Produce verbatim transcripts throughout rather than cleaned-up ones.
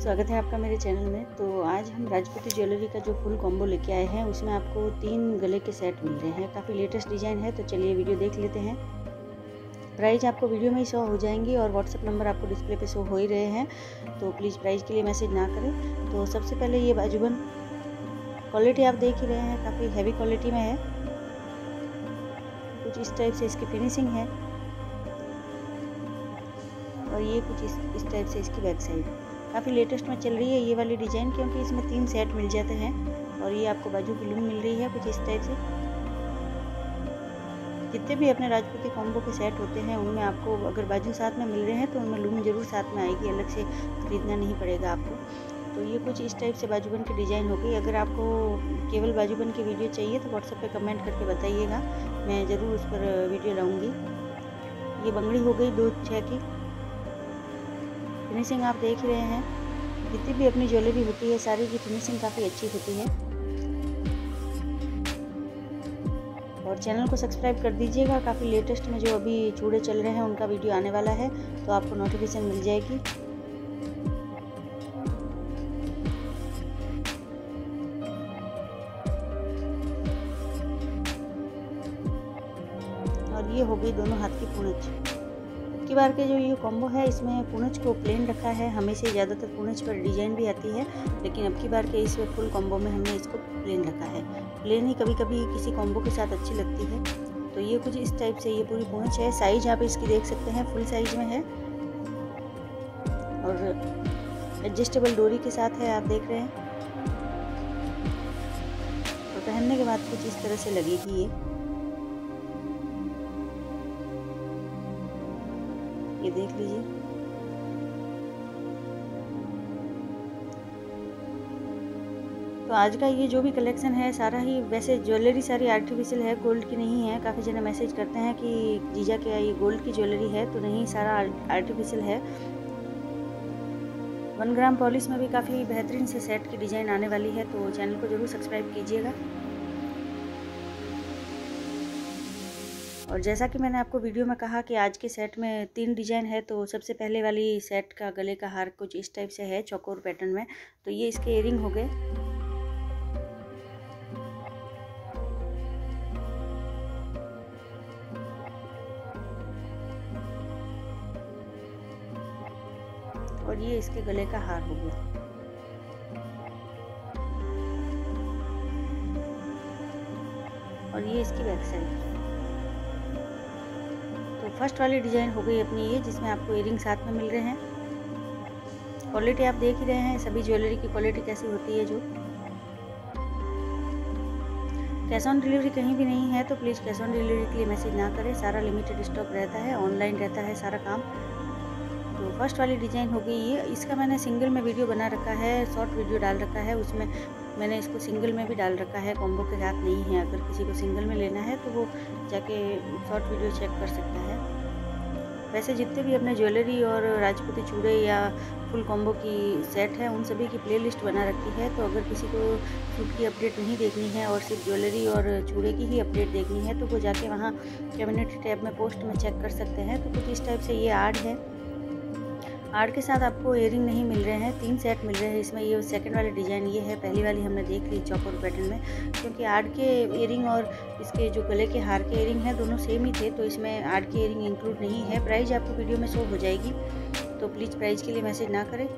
स्वागत है आपका मेरे चैनल में। तो आज हम राजपूती ज्वेलरी का जो फुल कॉम्बो लेके आए हैं, उसमें आपको तीन गले के सेट मिल रहे हैं। काफ़ी लेटेस्ट डिज़ाइन है, तो चलिए वीडियो देख लेते हैं। प्राइस आपको वीडियो में ही शो हो जाएंगी और व्हाट्सअप नंबर आपको डिस्प्ले पे शो हो ही रहे हैं, तो प्लीज़ प्राइस के लिए मैसेज ना करें। तो सबसे पहले ये बाजूबंद क्वालिटी आप देख ही रहे हैं, काफ़ी हैवी क्वालिटी में है। कुछ इस टाइप से इसकी फिनिशिंग है और ये कुछ इस इस टाइप से इसकी बैक साइड काफ़ी लेटेस्ट में चल रही है ये वाली डिज़ाइन, क्योंकि इसमें तीन सेट मिल जाते हैं और ये आपको बाजू की लूम मिल रही है कुछ इस टाइप से। जितने भी अपने राजपूती कॉम्बो के सेट होते हैं उनमें आपको अगर बाजू साथ में मिल रहे हैं तो उनमें लूम ज़रूर साथ में आएगी, अलग से ख़रीदना नहीं पड़ेगा आपको। तो ये कुछ इस टाइप से बाजूबंद की डिज़ाइन हो गई। अगर आपको केवल बाजूबंद की वीडियो चाहिए तो व्हाट्सएप पे कमेंट करके बताइएगा, मैं ज़रूर उस पर वीडियो लाऊँगी। ये बंगड़ी हो गई दो छः की। फिनिशिंग आप देख रहे हैं, जितनी भी अपनी ज्वेलरी होती है सारी की फिनिशिंग काफ़ी अच्छी होती है। और चैनल को सब्सक्राइब कर दीजिएगा, काफ़ी लेटेस्ट में जो अभी चूड़े चल रहे हैं उनका वीडियो आने वाला है, तो आपको नोटिफिकेशन मिल जाएगी। और ये हो गई दोनों हाथ की पूंछ। की बार के जो ये कॉम्बो है इसमें पूंछ को प्लेन रखा है, हमेशा ज़्यादातर पूंछ पर डिज़ाइन भी आती है, लेकिन अब की बार के इस फुल कॉम्बो में हमने इसको प्लेन रखा है। प्लेन ही कभी कभी किसी कॉम्बो के साथ अच्छी लगती है। तो ये कुछ इस टाइप से ये पूरी पूंछ है। साइज आप इसकी देख सकते हैं, फुल साइज में है और एडजस्टेबल डोरी के साथ है, आप देख रहे हैं। तो पहनने के बाद कुछ इस तरह से लगेगी। ये ये देख लीजिए। तो आज का ये जो भी कलेक्शन है सारा ही, वैसे ज्वेलरी सारी आर्टिफिशियल है, गोल्ड की नहीं है। काफ़ी जने मैसेज करते हैं कि जीजा क्या ये गोल्ड की ज्वेलरी है, तो नहीं, सारा आर्टिफिशियल है। वन ग्राम पॉलिश में भी काफ़ी बेहतरीन से सेट की डिज़ाइन आने वाली है, तो चैनल को ज़रूर सब्सक्राइब कीजिएगा। और जैसा कि मैंने आपको वीडियो में कहा कि आज के सेट में तीन डिज़ाइन है, तो सबसे पहले वाली सेट का गले का हार कुछ इस टाइप से है चौकोर पैटर्न में। तो ये इसके इयरिंग हो गए। और ये इसके गले का हार हो गया। और ये इसकी बैक साइड। तो फर्स्ट वाली डिज़ाइन हो गई अपनी ये, जिसमें आपको इयरिंग साथ में मिल रहे हैं। क्वालिटी आप देख ही रहे हैं, सभी ज्वेलरी की क्वालिटी कैसी होती है। जो कैश ऑन डिलीवरी कहीं भी नहीं है, तो प्लीज़ कैश ऑन डिलीवरी के लिए मैसेज ना करें। सारा लिमिटेड स्टॉक रहता है, ऑनलाइन रहता है सारा काम। तो फर्स्ट वाली डिज़ाइन हो गई ये। इसका मैंने सिंगल में वीडियो बना रखा है, शॉर्ट वीडियो डाल रखा है, उसमें मैंने इसको सिंगल में भी डाल रखा है, कॉम्बो के साथ नहीं है। अगर किसी को सिंगल में लेना है तो वो जाके शॉर्ट वीडियो चेक कर सकता है। वैसे जितने भी अपने ज्वेलरी और राजपूती चूड़े या फुल कॉम्बो की सेट है, उन सभी की प्लेलिस्ट बना रखी है। तो अगर किसी को सूट की अपडेट नहीं देखनी है और सिर्फ ज्वेलरी और चूड़े की ही अपडेट देखनी है, तो वो जाके वहाँ कम्युनिटी टैब में पोस्ट में चेक कर सकते हैं। तो कुछ इस टाइप से ये आर्ट है। आर्ट के साथ आपको इयरिंग नहीं मिल रहे हैं, तीन सेट मिल रहे हैं इसमें। ये सेकंड वाली डिज़ाइन ये है, पहली वाली हमने देख ली चौकोर पैटर्न में, क्योंकि आर्ट के इयरिंग और इसके जो गले के हार के इयरिंग है दोनों सेम ही थे, तो इसमें आर्ट की इयरिंग इंक्लूड नहीं है। प्राइस आपको वीडियो में शो हो जाएगी, तो प्लीज़ प्राइस के लिए मैसेज ना करें।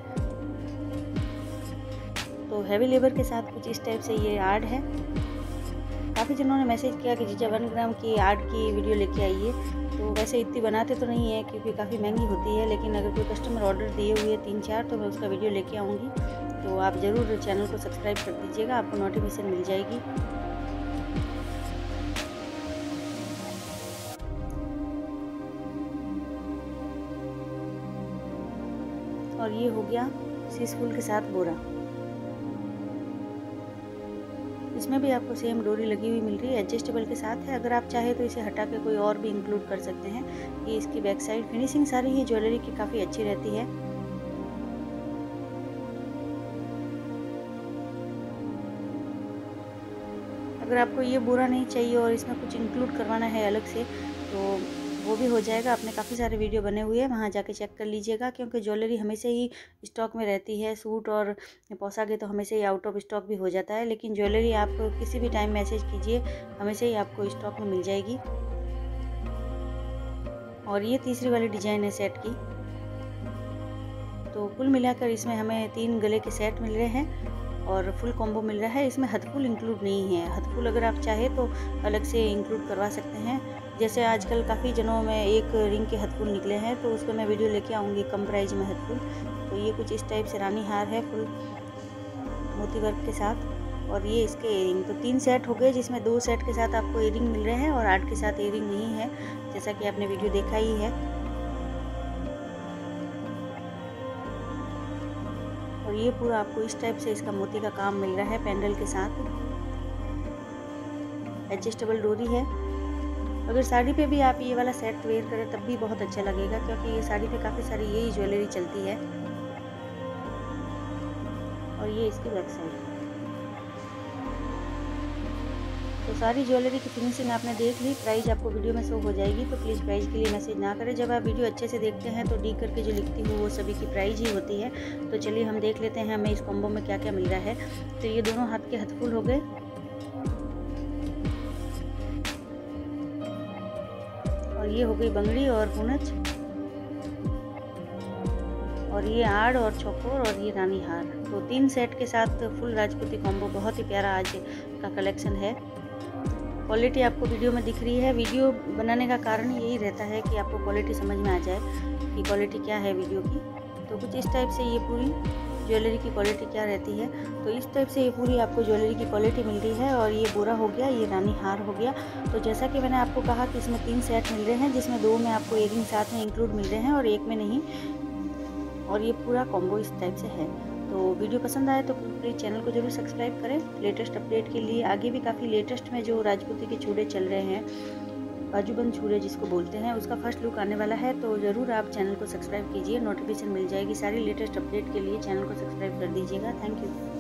तो हैवी लेबर के साथ कुछ इस टाइप से ये आर्ट है। काफ़ी जनों ने मैसेज किया कि जीजा वन ग्राम की आर्ट की वीडियो लेके आइए। तो वैसे इतनी बनाते तो नहीं है, क्योंकि काफ़ी महंगी होती है, लेकिन अगर कोई कस्टमर ऑर्डर दिए हुए तीन चार, तो मैं उसका वीडियो लेके आऊँगी। तो आप ज़रूर चैनल को सब्सक्राइब कर दीजिएगा, आपको नोटिफिकेशन मिल जाएगी। और ये हो गया शीश फूल के साथ बोरा। इसमें भी आपको सेम डोरी लगी हुई मिल रही है, एडजस्टेबल के साथ है। अगर आप चाहे तो इसे हटा के कोई और भी इंक्लूड कर सकते हैं। ये इसकी बैक साइड। फिनिशिंग सारी ही ज्वेलरी की काफ़ी अच्छी रहती है। अगर आपको ये बोरा नहीं चाहिए और इसमें कुछ इंक्लूड करवाना है अलग से, तो वो भी हो जाएगा। अपने काफ़ी सारे वीडियो बने हुए हैं, वहाँ जाके चेक कर लीजिएगा, क्योंकि ज्वेलरी हमेशा ही स्टॉक में रहती है। सूट और पोशाकें तो हमेशा ही आउट ऑफ स्टॉक भी हो जाता है, लेकिन ज्वेलरी आप किसी भी टाइम मैसेज कीजिए, हमेशा ही आपको स्टॉक में मिल जाएगी। और ये तीसरी वाली डिज़ाइन है सेट की। तो कुल मिलाकर इसमें हमें तीन गले के सेट मिल रहे हैं और फुल कॉम्बो मिल रहा है। इसमें हथफुल इंक्लूड नहीं है। हथफुल अगर आप चाहें तो अलग से इंक्लूड करवा सकते हैं। जैसे आजकल काफ़ी जनों में एक रिंग के हथफुल निकले हैं, तो उस पर मैं वीडियो लेके आऊँगी कम प्राइस में हथफुल। तो ये कुछ इस टाइप से रानी हार है फुल मोती वर्क के साथ, और ये इसके एयरिंग। तो तीन सेट हो गए, जिसमें दो सेट के साथ आपको एयरिंग मिल रहे हैं और आठ के साथ एयरिंग नहीं है, जैसा कि आपने वीडियो देखा ही है। और ये पूरा आपको इस टाइप से इसका मोती का काम मिल रहा है पेंडल के साथ। एडजस्टेबल डोरी है। अगर साड़ी पे भी आप ये वाला सेट वेयर करें तब भी बहुत अच्छा लगेगा, क्योंकि ये साड़ी पे काफ़ी सारी यही ज्वेलरी चलती है। और ये इसकी बैक साइड। तो सारी ज्वेलरी की फिनिशिंग आपने देख ली। प्राइस आपको वीडियो में शो हो जाएगी, तो प्लीज़ प्राइस के लिए मैसेज ना करें। जब आप वीडियो अच्छे से देखते हैं तो डी करके जो लिखती हूँ वो सभी की प्राइस ही होती है। तो चलिए हम देख लेते हैं हमें इस कॉम्बो में क्या क्या मिल रहा है। तो ये दोनों हाथ के हथफुल हो गए, और ये हो गई बंगड़ी और पूनच, और ये आड़ और चौकोर, और ये रानी हार। तो तीन सेट के साथ फुल राजपूती कॉम्बो बहुत ही प्यारा आज का कलेक्शन है। क्वालिटी आपको वीडियो में दिख रही है। वीडियो बनाने का कारण यही रहता है कि आपको क्वालिटी समझ में आ जाए कि क्वालिटी क्या है वीडियो की। तो कुछ इस टाइप से ये पूरी ज्वेलरी की क्वालिटी क्या रहती है। तो इस टाइप से ये पूरी आपको ज्वेलरी की क्वालिटी मिल रही है। और ये बोरा हो गया, ये रानी हार हो गया। तो जैसा कि मैंने आपको कहा कि इसमें तीन सेट मिल रहे हैं, जिसमें दो में आपको इयरिंग साथ में इंक्लूड मिल रहे हैं और एक में नहीं। और ये पूरा कॉम्बो इस टाइप से है। तो वीडियो पसंद आए तो प्लीज़ चैनल को जरूर सब्सक्राइब करें लेटेस्ट अपडेट के लिए। आगे भी काफ़ी लेटेस्ट में जो राजपूती के चूड़े चल रहे हैं, बाजूबंद चूड़े जिसको बोलते हैं, उसका फर्स्ट लुक आने वाला है। तो ज़रूर आप चैनल को सब्सक्राइब कीजिए, नोटिफिकेशन मिल जाएगी। सारी लेटेस्ट अपडेट के लिए चैनल को सब्सक्राइब कर दीजिएगा। Thank you.